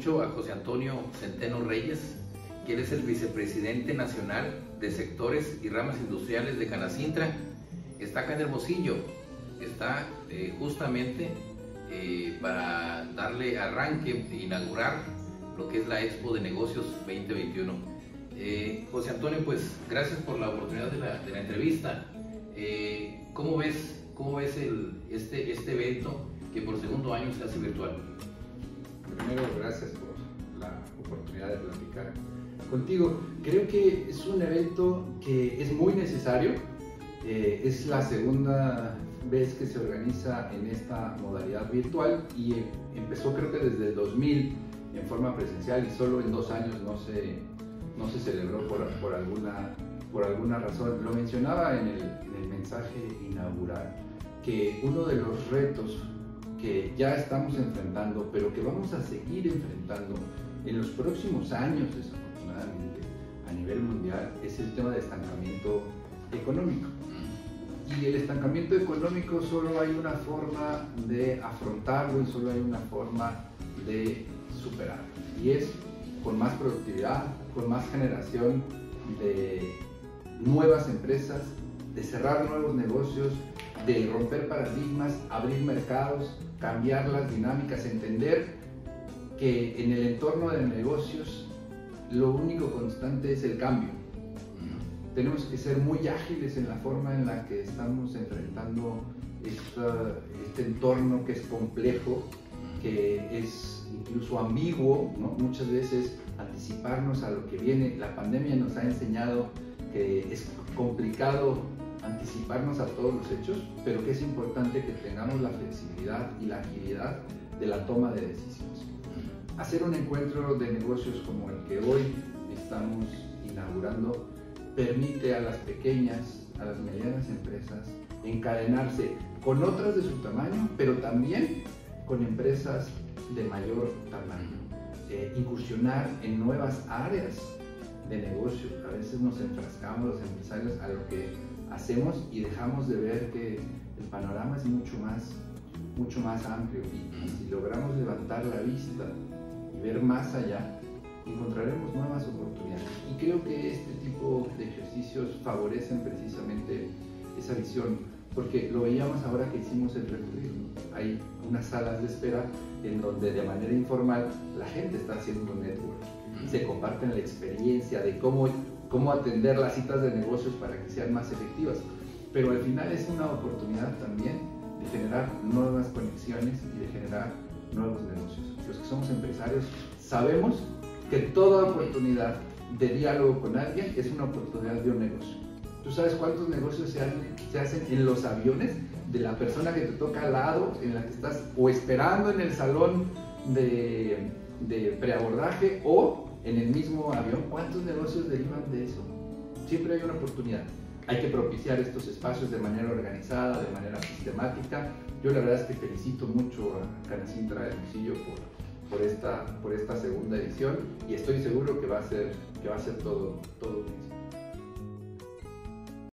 mucho a José Antonio Centeno Reyes, que él es el vicepresidente nacional de sectores y ramas industriales de Canacintra. Está acá en Hermosillo, está justamente para darle arranque e inaugurar lo que es la Expo de Negocios 2021. José Antonio, pues gracias por la oportunidad de la entrevista. ¿Cómo ves este evento que por segundo año se hace virtual? Primero, gracias por la oportunidad de platicar contigo. Creo que es un evento que es muy necesario. Es la segunda vez que se organiza en esta modalidad virtual y empezó creo que desde el 2000 en forma presencial y solo en 2 años no se celebró por alguna razón. Lo mencionaba en el mensaje inaugural, que uno de los retos que ya estamos enfrentando, pero que vamos a seguir enfrentando en los próximos años, desafortunadamente, a nivel mundial, es el tema de estancamiento económico. Y el estancamiento económico solo hay una forma de afrontarlo y solo hay una forma de superarlo. Y es con más productividad, con más generación de nuevas empresas, de cerrar nuevos negocios, de romper paradigmas, abrir mercados, cambiar las dinámicas, entender que en el entorno de negocios lo único constante es el cambio. Tenemos que ser muy ágiles en la forma en la que estamos enfrentando este entorno que es complejo, que es incluso ambiguo, ¿no? Muchas veces anticiparnos a lo que viene. La pandemia nos ha enseñado que es complicado anticiparnos a todos los hechos, pero que es importante que tengamos la flexibilidad y la agilidad de la toma de decisiones. Hacer un encuentro de negocios como el que hoy estamos inaugurando permite a las pequeñas, a las medianas empresas encadenarse con otras de su tamaño, pero también con empresas de mayor tamaño, incursionar en nuevas áreas de negocio. A veces nos enfrascamos los empresarios a lo que hacemos y dejamos de ver que el panorama es mucho más amplio, y si logramos levantar la vista y ver más allá, encontraremos nuevas oportunidades. Y creo que este tipo de ejercicios favorecen precisamente esa visión, porque lo veíamos ahora que hicimos el recorrido, ¿no? Hay unas salas de espera en donde de manera informal la gente está haciendo un network y se comparten la experiencia de cómo atender las citas de negocios para que sean más efectivas. Pero al final es una oportunidad también de generar nuevas conexiones y de generar nuevos negocios. Los que somos empresarios sabemos que toda oportunidad de diálogo con alguien es una oportunidad de un negocio. ¿Tú sabes cuántos negocios se hacen en los aviones de la persona que te toca al lado, en la que estás o esperando en el salón de preabordaje o en el mismo avión? ¿Cuántos negocios derivan de eso? Siempre hay una oportunidad. Hay que propiciar estos espacios de manera organizada, de manera sistemática. Yo la verdad es que felicito mucho a Canacintra de Hermosillo por esta segunda edición y estoy seguro que va a ser todo un éxito.